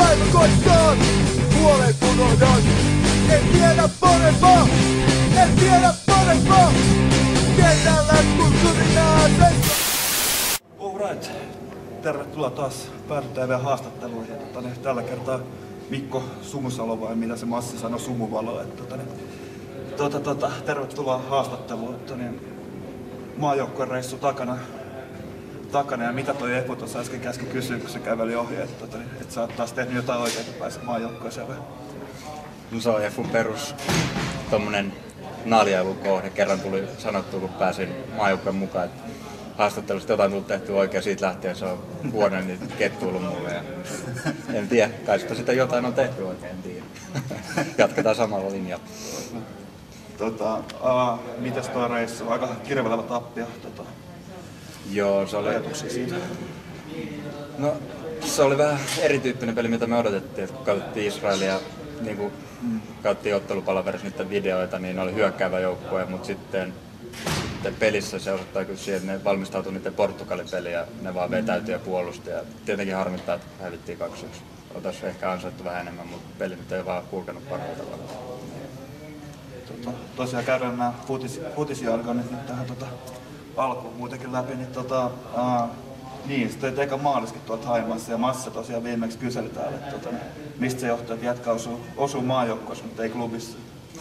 päivä koittaa, puoleen unohdan. En tiedä parempaa, en tiedä parempaa. Kentällä kun surinaa seisoo. Alright, tervetuloa taas Pääty TV haastatteluihin. Tällä kertaa Mikko Sumusalo, vai mitä se Massi sanoi, Sumuvalo. Tervetuloa haastatteluun. Maajoukkueen reissu takana ja mitä toi Epu tuossa äsken käski kysyä, kun se käveli ohi, että sä oot taas tehnyt jotain oikein, että pääset maajoukkueeseen. No se on Efun perus tommonen naljailukohde. Kerran tuli sanottua, kun pääsin maajoukkueen mukaan, että haastattelusta jotain tullut tehty oikein, siitä lähtien se on vuoden niin kettuillut mulle. Ja en tiedä, kai sitä jotain on tehty oikein, en tiedä. Jatketaan samalla linjalla. Mites tuo reissu? Aika kirvelevä tappio. Joo, se oli... Ajatuksia siitä? No, se oli vähän erityyppinen peli, mitä me odotettiin. Että kun katsottiin Israelia, niin kuin katsottiin ottelupalaverissa niiden videoita, niin ne oli hyökkäävä joukkue, mutta sitten pelissä se osoittaa kyllä siihen, että ne valmistautui niiden Portugalin peliin ja ne vaan vetäytyi ja puolusti. Ja tietenkin harmittaa, että hävittiin 2-1. Oltaisiin ehkä ansaittu vähän enemmän, mutta peli nyt ei vaan kulkenut parhaalla tavalla. Tosiaan käydään nämä futisjargonit nyt tähän alkuun muutenkin läpi. Niin, sitten teit eka maaliskin tuolta Haimassa ja Massa tosiaan viimeksi kyseli täällä, että mistä se johtuu, että jätkä osuu maajoukkoissa, mutta ei klubissa?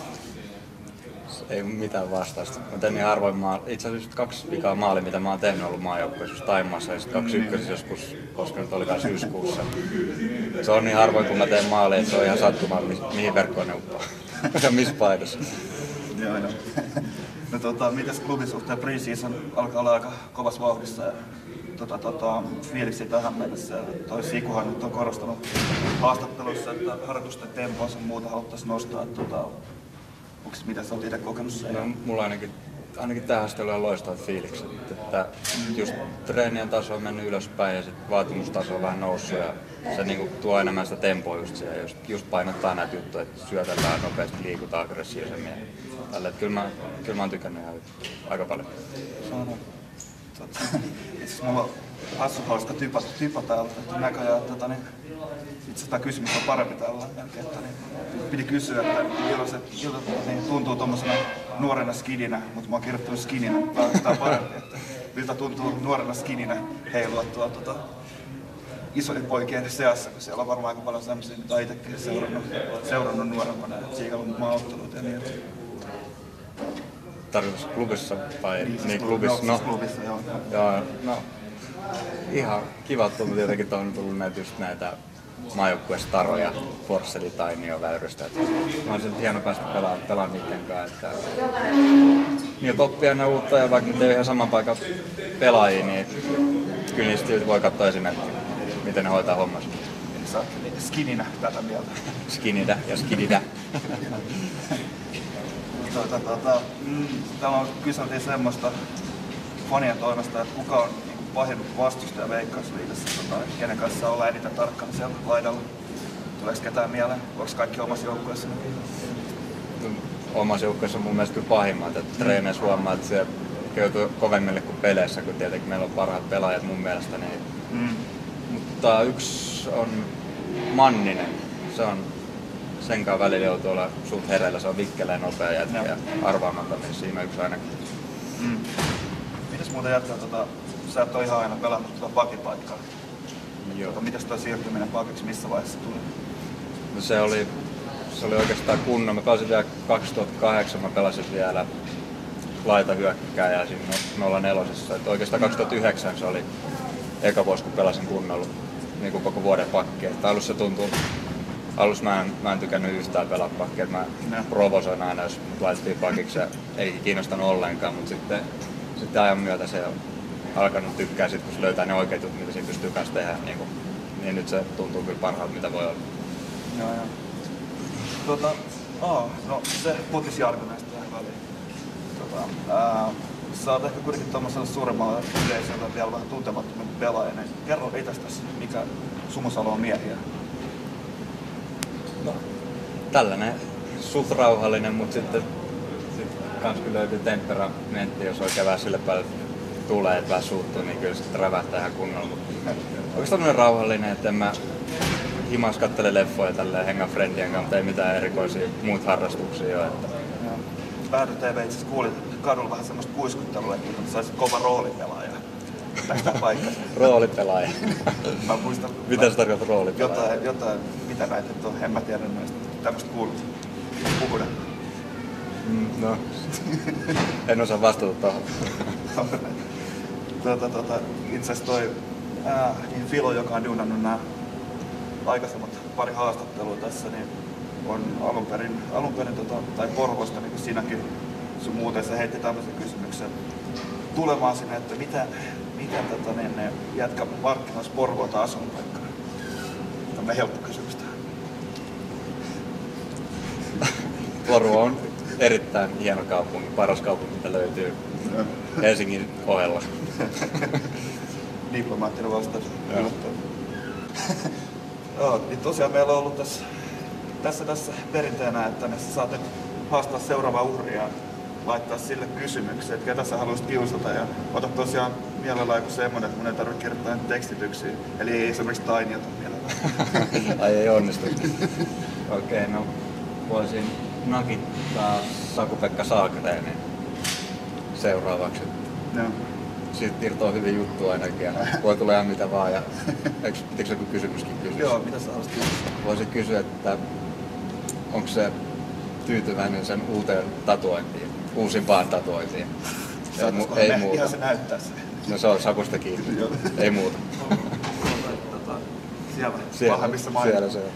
Ei mitään vastausta. Mä tein niin harvoin itse asiassa 2 vikaa maalia, mitä mä oon tehnyt ollut maajoukkoissa Taimassa ja sitten 2 ykkösissä joskus, koska nyt olikaan syyskuussa. Se on niin harvoin, kun mä teen maalia, että se on ihan sattumaa, mihin verkkoon ne uppaa. Ja missä paidassa. Joo. Mites klubin suhteen pre-season alkaa olla aika kovassa vauhdissa ja fiiliksi tähän mennessä. Toi Sikuhan nyt on korostanut haastatteluissa, että harjoitusten tempoa sun muuta haluttaisiin nostaa. Mitä sä oot itse kokenut sen? No, mulla ainakin tähän asti oli ihan loistavat fiilikset. Että just treenien taso on mennyt ylöspäin ja sit vaatimustaso on vähän noussut ja se niinku tuo enemmän sitä tempoa just siihen. Just painottaa näitä juttuja, että syötellään nopeasti, liikutaan aggressiivisemmin. Kyllä mä oon tykännyt ihan aika paljon. Itse mulla on hassu hauska typa täältä, että näköjään itse sitä kysymys on parempi tällä jälkeen, että pidi kysyä, että milloin se tuntuu tommosena nuorena skidinä, mutta mä oon kirjoittanut skininä, tämä on parempi, että miltä tuntuu nuorena skininä heilua isojen poikien seassa, kun siellä on varmaan aika paljon sellaisia, mitä on itsekin seurannut nuorempana ja siikannut maaotteluita ja niin. Tarkoitus klubissa vai? Niin klubissa. Klubissa, joo. Joo, no ihan kiva tuntuu tietenkin, että on tullut näitä maajoukkuestaroja, Forsseli, Tainio, Väyrystä. Mä olisin hieno päästä pelaamaan niiden kanssa. Niiltä oppii aina uutta ja vaikka nyt ei ole ihan saman paikan pelaajia, niin kyllä niistä voi katsoa esimerkkiä, miten ne hoitaa hommansa. Eli sä oot skininä tätä mieltä. Skinidä ja skididä. Täällä on kyseltiin semmoista fanien toimesta, että kuka on pahin vastustaja Veikkausliigassa, kenen kanssa ollaan eniten tarkkana siellä laidalla. Tuleeko ketään mieleen? Onko kaikki omassa joukkueessa? Omassa joukkueessa on mun mielestä kyllä pahimmat. Treeneissä huomaa, että se joutuu kovemmille kuin peleissä, kun tietenkin meillä on parhaat pelaajat mun mielestä. Mutta yksi on Manninen. Sen kanssa välillä joutuu olla suht hereillä, se on vikkeleen nopea jätkä ja arvaamaton, niin siinä yksi ainakin. Mitäs muuta jättää, sä et ole ihan aina pelannut tuota pakipaikkaa. Joo. Mitäs tuo siirtyminen pakiksi, missä vaiheessa tuli? No se oli oikeastaan kunnon. Mä pelasin vielä 2008, mä pelasin vielä laitahyökkääjää siinä 04. Oikeastaan 2009 se oli eka vuosi, kun pelasin kunnolla niin kuin koko vuoden pakkia. Alussa mä en tykännyt yhtään pelaa pakkia, mä provosoin aina, jos mut laitettiin pakiksi ja ei kiinnostanut ollenkaan, mutta sitten ajan myötä se on alkanut tykkää sit, kun se löytää ne oikeat jutut, mitä siinä pystyy kanssa tehdä, niin nyt se tuntuu kyllä parhaalta, mitä voi olla. Joo. No se futisjargo näistä tähän väliin. Sä oot ehkä kuitenkin tommoselle suuremmalle yleisölle vielä vähän tuntemattomampi pelaaja, niin kerro itsestäsi, mikä Sumusalo on miehiä? No, tällainen suht rauhallinen, mutta sitten kans kyllä löytyy temperamentti, jos oikein vähän sille päälle tulee, että vähän suuttuu, niin kyllä sitten rävähtää ihan kunnolla. Oikeastaan tämmönen rauhallinen, että himas kattelee leffoja tälleen hengaa friendien kanssa, mutta ei mitään erikoisia muut harrastuksia ole. Että... Päädy TV itse asiassa kuulin kadulla vähän semmoista kuiskuttelua, että saisit kova roolipelaaja. Tästä paikkaa. Roolipelaaja. Mä muistan. Mitä se tarkoittaa roolipelaaja? Jotain, mitä väitet on, en mä tiedä noista. Tämmöistä kuulut. Puhuda. No, en osaa vastata tuohon. Itse asiassa toi niin Filo, joka on duunannut nämä aikaisemmat pari haastattelua tässä, niin on alun perin tai Porvoosta, niin kuin sinäkin sun muuten se heitti tämmöisen kysymyksen tulemaan sinne, että miten ne jätkä markkinoisi Porvoota asuinpaikkaa. Tämmöinen helppo kysymys tähän. Porvoo on erittäin hieno kaupunki, paras kaupunki, mitä löytyy Helsingin ohella. Diplomaattinen vastaus. Joo, niin tosiaan meillä on ollut tässä perinteenä, että sä saat nyt haastaa seuraavaa uhria, laittaa sille kysymyksen, että ketä sä haluaisit kiusata, ja ota tosiaan mielellään joku semmoinen, että mun ei tarvitse kirjoittaa tekstityksiä, eli ei esimerkiksi Tainiota mielellään. Ai ei onnistu. Okei, no voisin nakittaa Saku-Pekka Saagrenin seuraavaksi. No. Siitä irtoaa hyvin juttu ainakin ja voi tulla ihan mitä vaan. Ja pitikö joku kysymyskin kysyä? Joo, mitä sä haluaisit kysyä? Voisin kysyä, että onko se tyytyväinen sen uuteen tatuointiin, uusimpaan tatuointiin? Ei muuta. Ihan se näyttää se. No se on Sakusta kiinni. Ei muuta. Siellä missä mainit. Siellä se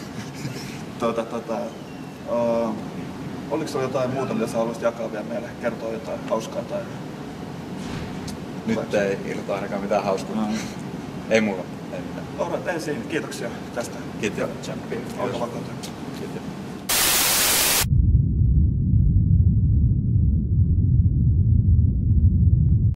on. Oliko sulla jotain muuta, mitä sä haluaisit jakaa vielä meille? Kertoa jotain hauskaa tai... Nyt ei irtoa ainakaan mitään hauskaa. No. Ei muuta. Ei mitään. Alright, ensin kiitoksia tästä. Kiitos. Tsemppiin. Olkaa vakautunut. Kiitos.